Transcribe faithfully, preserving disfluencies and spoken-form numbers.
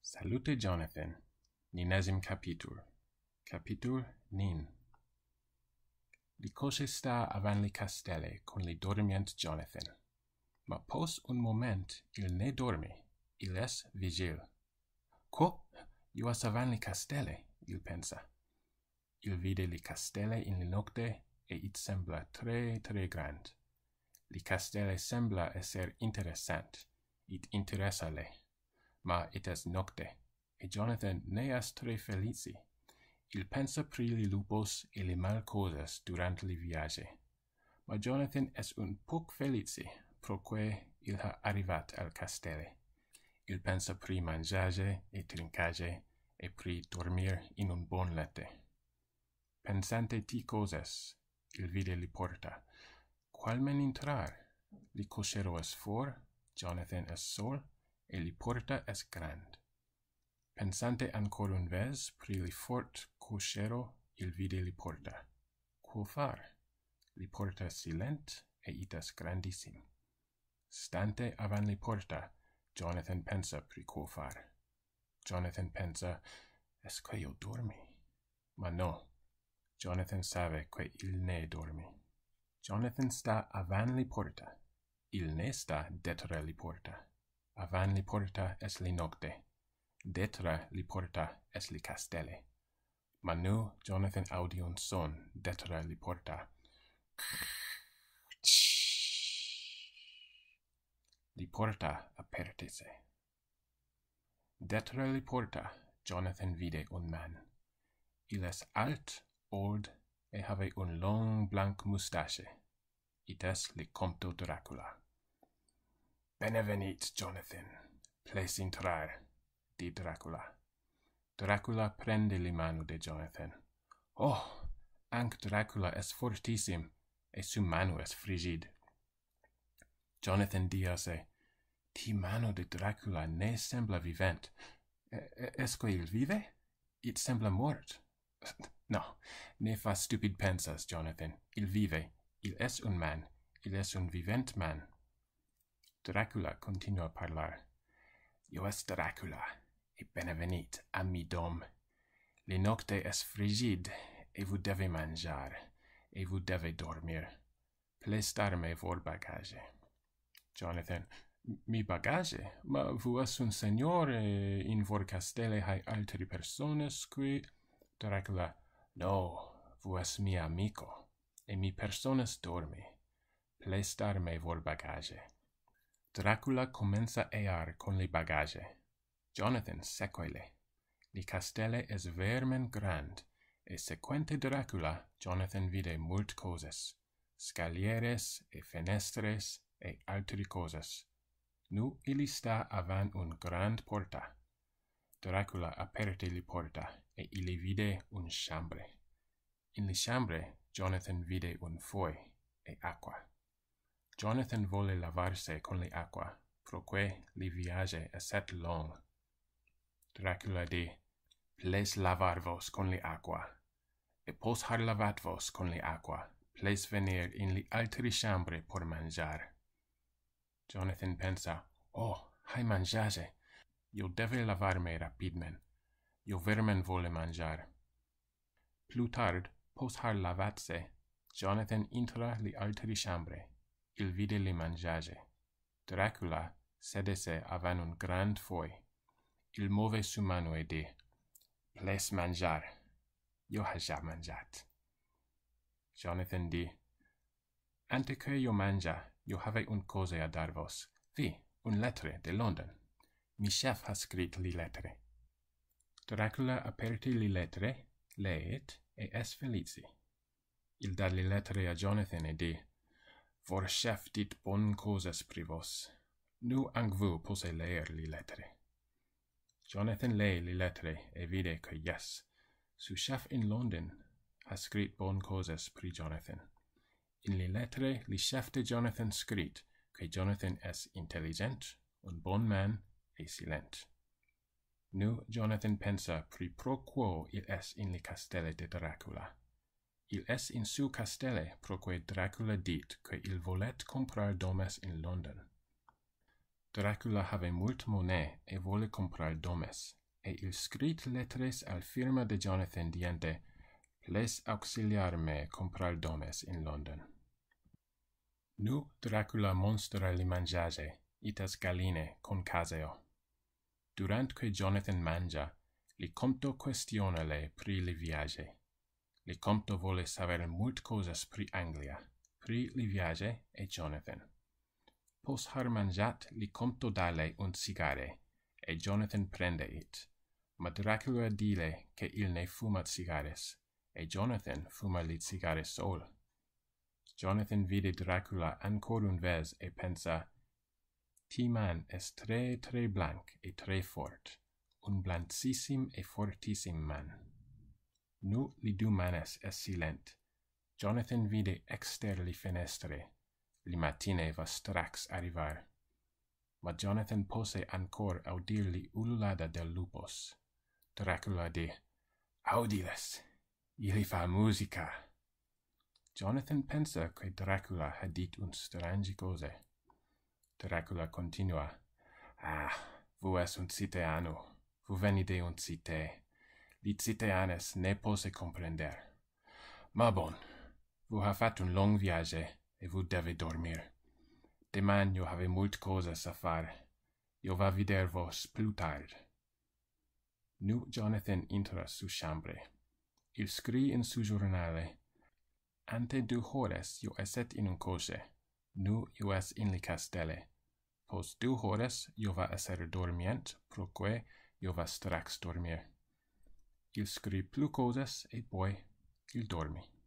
Salute Jonathan, ninesim capitol. Capitol nin. Li cose sta avan li castelle con li dormient Jonathan. Ma pos un moment il ne dormi, il es vigil. Quo, iuas avan li castelle, il pensa. Il vide li castelle in li nocte, e it sembla tre, tre grand. Li castelle sembla esser interessant, it interessa le. Ma it es nocte, e Jonathan ne est tre felici. Il pensa pri li lupos e li mal cosas durant li viage. Ma Jonathan es un poc felici, proque il ha arrivat al castelle. Il pensa pri mangiage e trincage, e pri dormir in un bon lette. Pensante ti cosas, il vide li porta. Qual men intrar? Li cochero es for, Jonathan es sol, e li porta es grand. Pensante ancor un ves pri li fort cochero, il vide li porta. Quo far? Li porta silent, e it es grandissim. Stante avan li porta, Jonathan pensa pri quo far. Jonathan pensa, esque io dormi? Ma no, Jonathan save que il ne dormi. Jonathan sta avan li porta, il ne sta detra li porta. Avan li porta es li nocte, detra li porta es li castelle. Ma nu Jonathan audi un son detra li porta. Li porta apertise. Detra li porta Jonathan vide un man. Il es alt, old, e have un long blanc mustache. It es li Compto Dracula. Benevenit, Jonathan, ples intrar, di Dracula. Dracula prende li mano de Jonathan. Oh, anc Dracula es fortissim, e su mano es frigid. Jonathan diase, ti mano de Dracula ne sembla vivent. E esque il vive? It sembla mort. No, ne fa stupid pensas, Jonathan. Il vive, il es un man, il es un vivent man. Dracula continua a parlar. Io es Dracula, e benevenit a mi dom. Le nocte es frigid, e vous deve mangiar, e vous deve dormir. Ples darme vor bagage. Jonathan, mi bagage? Ma vous es un senior, e in vor castelle hai altri personas qui... Dracula, no, vous es mi amico, e mi personas dormi. Ples darme vor bagage. Dracula comenza ear con li bagage. Jonathan sequele. Li castelle es vermen grand, e sequente Dracula, Jonathan vide mult cosas, scalieres e fenestres e altri cosas. Nu illi sta avan un grand porta. Dracula aperte li porta, e illi vide un chambre. In li chambre, Jonathan vide un foi e aqua. Jonathan vole lavarse con li aqua, proque li viage esset long. Dracula di, ples lavar vos con li aqua, e pos har lavat vos con li aqua, ples venir in li altri chambre por mangiar. Jonathan pensa, oh, hai mangiage, io deve lavarme rapidmen, io vermen vole mangiar. Plus tard, pos har lavatse, Jonathan intra li altri chambre, il vide li mangiage. Dracula sedese avan un grand foi. Il move su mano e di, ples mangiar, io ha ja mangiat. Jonathan di, ante que io mangia, io have un cose a dar vos. Vi, un lettre de London. Mi chef ha scrit li lettre. Dracula aperte li lettre, leet, e es felici. Il da li lettre a Jonathan e di, vor chef dit bon cosas pri vos. Nu anc vous pose leer li lettre. Jonathan lei li lettre e vide que yes, su chef in London ha scrit bon cosas pri Jonathan. In li lettre li chef de Jonathan scrit que Jonathan es intelligent, un bon man e silent. Nu Jonathan pensa pri pro quo il es in li castelle de Dracula. Il es in su castelle proque Dracula dit que il volet comprar domes in London. Dracula have mult monnaie e vole comprar domes, e il scrit lettres al firma de Jonathan diente, ples auxiliar me comprar domes in London. Nu Dracula monstra li mangiage, itas galline con caseo. Durant que Jonathan mangia, li compto questiona le pri li viage. Li compto vole saber mult cosas pri Anglia, pri li viage e Jonathan. Pos har mangiat li compto dale un cigare, e Jonathan prende it. Ma Dracula dile che il ne fumat cigares, e Jonathan fuma li cigares sol. Jonathan vide Dracula ancor un ves e pensa, ti man es tre tre blanc e tre fort, un blancissime e fortissim man. Nu li du manes es silent. Jonathan vide exter li fenestre. Li matine va strax arrivar. Ma Jonathan pose ancor audir li ululada del lupos. Dracula di, audiles, ili fa musica. Jonathan pensa che Dracula ha dit un strange cose. Dracula continua, ah, vu es un citeano, vu venide un cite. Li citeanes ne pose comprender. Ma bon, vu ha fat un long viage, e vu deve dormir. Deman io have mult cosas a far. Io va vider vos plus tard. Nu Jonathan intra su chambre. Il scri in su giornale. Ante du hores io esset in un coche. Nu io es in li castelle. Pos du hores io va esser dormient, proque io va strax dormir. Il scri plus cosas e poi il dormi.